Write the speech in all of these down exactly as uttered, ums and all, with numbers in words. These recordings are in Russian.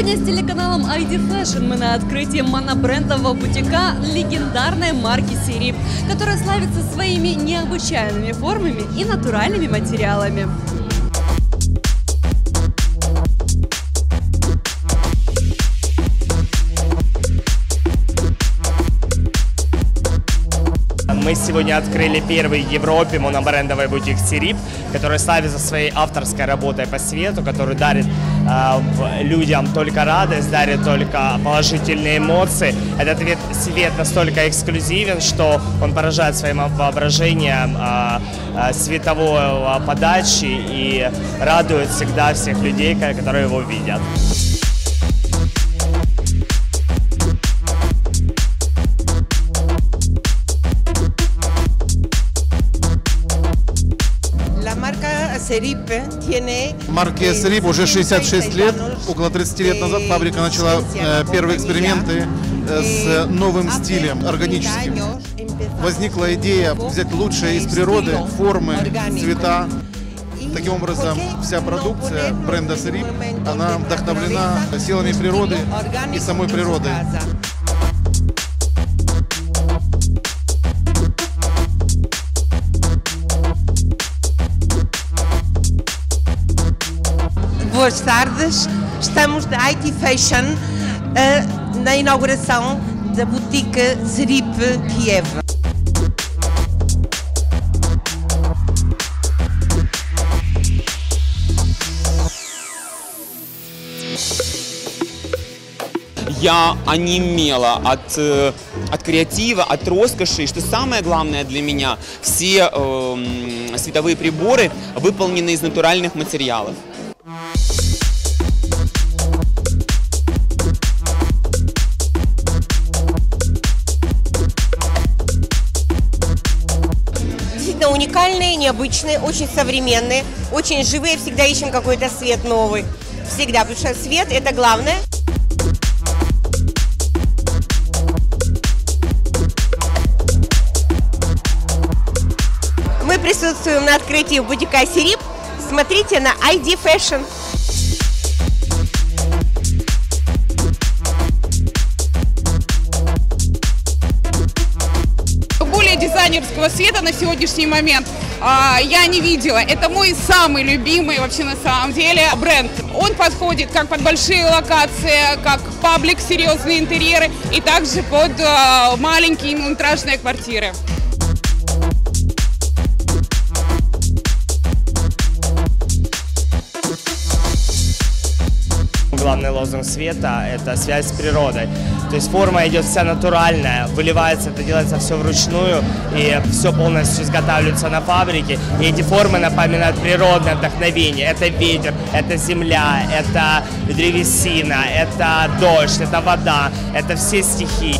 Сегодня с телеканалом ай ди Fashion мы на открытии монобрендового бутика легендарной марки Сирип, которая славится своими необычайными формами и натуральными материалами. Мы сегодня открыли первый в Европе монобрендовый бутик Сирип, который славится своей авторской работой по свету, который дарит э, людям только радость, дарит только положительные эмоции. Этот свет настолько эксклюзивен, что он поражает своим воображением э, э, световой подачи и радует всегда всех людей, которые его видят. Марке Сирип уже шестьдесят шесть лет. Около тридцати лет назад фабрика начала э, первые эксперименты э, с новым стилем, органическим. Возникла идея взять лучшее из природы, формы, цвета. Таким образом, вся продукция бренда Сирип, она вдохновлена силами природы и самой природой. Boas tardes, estamos da ай ди Fashion uh, na inauguração da boutique Sirip Kiev. Я онемела от, от креатива, от роскоши. И что самое главное для меня, все э, световые приборы выполнены из натуральных материалов. Действительно уникальные, необычные, очень современные, очень живые. Всегда ищем какой-то свет новый. Всегда, потому что свет – это главное. Мы присутствуем на открытии бутика Сирип. Смотрите на ай ди Fashion. Более дизайнерского света на сегодняшний момент а, я не видела. Это мой самый любимый вообще на самом деле бренд. Он подходит как под большие локации, как паблик, серьезные интерьеры и также под а, маленькие малометражные квартиры. Главный лозунг света – это связь с природой. То есть форма идет вся натуральная, выливается, это делается все вручную, и все полностью изготавливается на фабрике. И эти формы напоминают природное вдохновение. Это ветер, это земля, это древесина, это дождь, это вода, это все стихии.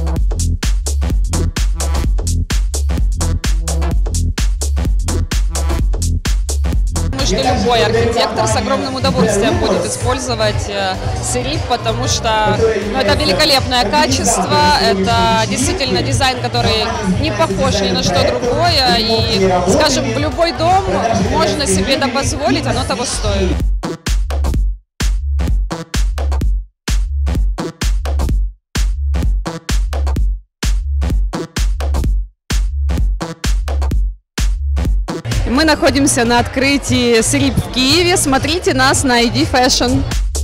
Что любой архитектор с огромным удовольствием будет использовать Сирип, потому что ну, это великолепное качество, это действительно дизайн, который не похож ни на что другое, и, скажем, в любой дом можно себе это позволить, оно того стоит. Мы находимся на открытии Сирип в Киеве. Смотрите нас на ай ди Fashion.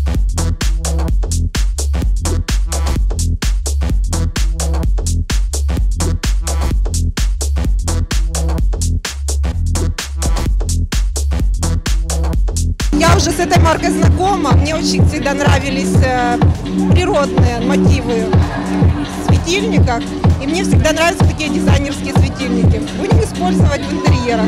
Я уже с этой маркой знакома. Мне очень всегда нравились природные мотивы в светильниках. И мне всегда нравятся такие дизайнерские светильники. Будем использовать в интерьерах.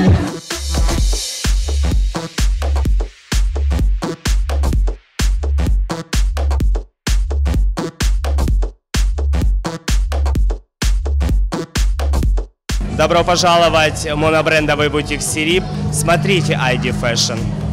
Добро пожаловать в монобрендовый бутик Сирип. Смотрите ай ди Fashion.